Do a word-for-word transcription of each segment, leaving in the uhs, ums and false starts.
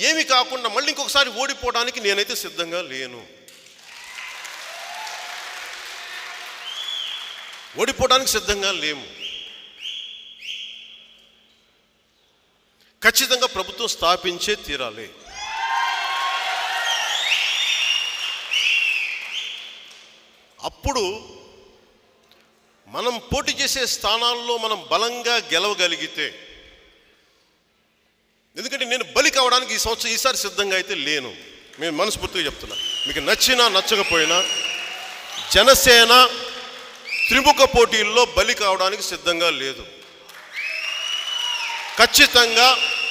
ఏమి కాకుండా మళ్ళీ ఇంకొకసారి ఓడిపోవడానికి నేనైతే సిద్ధంగా లేను. ఓడిపోవడానికి సిద్ధంగా లేము. ఖచ్చితంగా ప్రభుత్వం స్థాపించే తీరాలి. అప్పుడు మనం పోటీ చేసే స్థానాల్లో మనం బలంగా గెలవగలిగితే, ఎందుకంటే నేను బలి కావడానికి ఈ సంవత్సరం ఈసారి సిద్ధంగా అయితే లేను. నేను మనస్ఫూర్తిగా చెప్తున్నా. మీకు నచ్చినా నచ్చకపోయినా జనసేన త్రిముఖ పోటీల్లో బలి కావడానికి సిద్ధంగా లేదు. ఖచ్చితంగా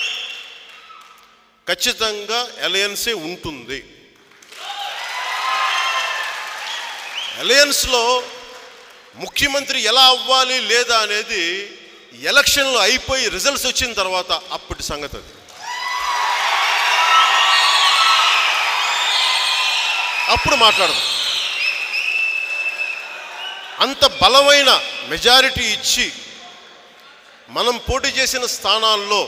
ఖచ్చితంగా అలయన్సే ఉంటుంది. అలయన్స్లో ముఖ్యమంత్రి ఎలా అవ్వాలి లేదా అనేది ఎలక్షన్లు అయిపోయి రిజల్ట్స్ వచ్చిన తర్వాత అప్పటి సంగతి అది. అప్పుడు మాట్లాడదాం. అంత బలమైన మెజారిటీ ఇచ్చి మనం పోటీ చేసిన స్థానాల్లో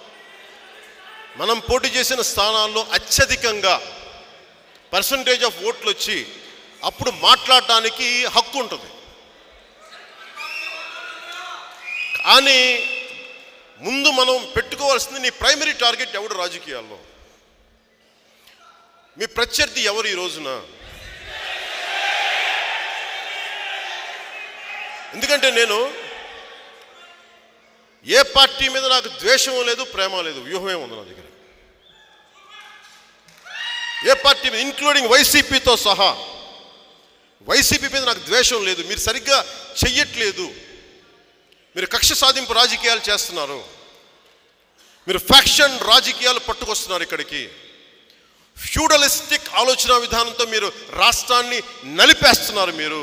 మనం పోటీ చేసిన స్థానాల్లో అత్యధికంగా పర్సంటేజ్ ఆఫ్ ఓట్లు వచ్చి అప్పుడు మాట్లాడటానికి హక్కు ఉంటుంది. కానీ ముందు మనం పెట్టుకోవాల్సింది నీ ప్రైమరీ టార్గెట్ ఎవడు రాజకీయాల్లో? మీ ప్రత్యర్థి ఎవరు ఈ రోజున? ఎందుకంటే నేను ఏ పార్టీ మీద నాకు ద్వేషం లేదు, ప్రేమ లేదు, వ్యూహమే ఉంది నా దగ్గర. ఏ పార్టీ మీద, ఇంక్లూడింగ్ వైసీపీతో సహా, వైసీపీ మీద నాకు ద్వేషం లేదు. మీరు సరిగ్గా చెయ్యట్లేదు, మీరు కక్ష సాధింపు రాజకీయాలు చేస్తున్నారు, మీరు ఫ్యాక్షన్ రాజకీయాలు పట్టుకొస్తున్నారు ఇక్కడికి, ఫ్యూడలిస్టిక్ ఆలోచన విధానంతో మీరు రాష్ట్రాన్ని నలిపేస్తున్నారు. మీరు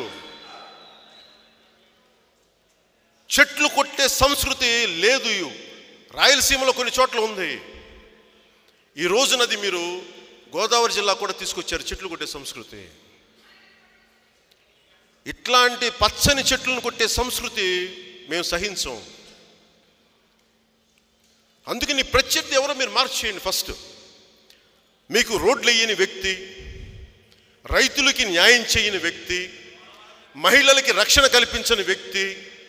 చెట్లు కొట్టే సంస్కృతి లేదు. రాయలసీమలో కొన్ని చోట్ల ఉంది. ఈ రోజునది మీరు గోదావరి జిల్లా కూడా తీసుకొచ్చారు, చెట్లు కొట్టే సంస్కృతి. ఇట్లాంటి పచ్చని చెట్లను కొట్టే సంస్కృతి మేము సహించం. అందుకని నీ ప్రత్యర్థి ఎవరో మీరు మార్చేయండి. ఫస్ట్ మీకు రోడ్లు వేయని వ్యక్తి, రైతులకి న్యాయం చేయని వ్యక్తి, మహిళలకి రక్షణ కల్పించని వ్యక్తి,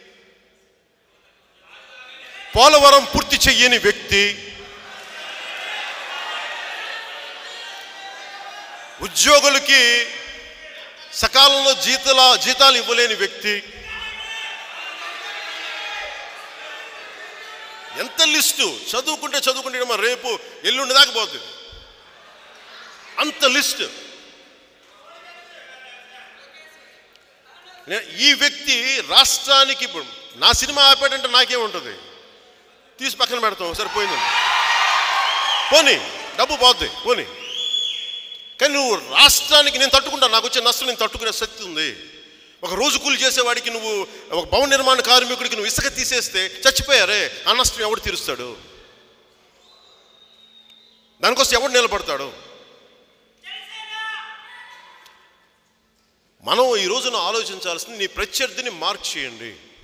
పోలవరం పూర్తి చెయ్యని వ్యక్తి, ఉద్యోగులకి సకాలంలో జీతాల జీతాలు ఇవ్వలేని వ్యక్తి, ఎంత లిస్టు చదువుకుంటే చదువుకుంటే మరి రేపు ఎల్లుండి దాకా పోతుంది. అంత లిస్ట్. ఈ వ్యక్తి రాష్ట్రానికి, నా సినిమా ఆపాడంటే నాకేముంటుంది, తీసి పక్కన పెడతాం, సరిపోయిందండి, పోనీ డబ్బు పోద్ది పోనీ. కానీ నువ్వు రాష్ట్రానికి, నేను తట్టుకుంటా, నాకు వచ్చే నష్టం నేను తట్టుకునే శక్తి ఉంది. ఒక రోజు కూలి చేసేవాడికి, నువ్వు ఒక భవన నిర్మాణ కార్మికుడికి నువ్వు ఇసుక తీసేస్తే చచ్చిపోయారే, ఆ నష్టం ఎవడు తీరుస్తాడు? దానికోసం ఎవడు నిలబడతాడు? మనం ఈ రోజున ఆలోచించాల్సింది నీ ప్రత్యర్థిని మార్క్ చేయండి.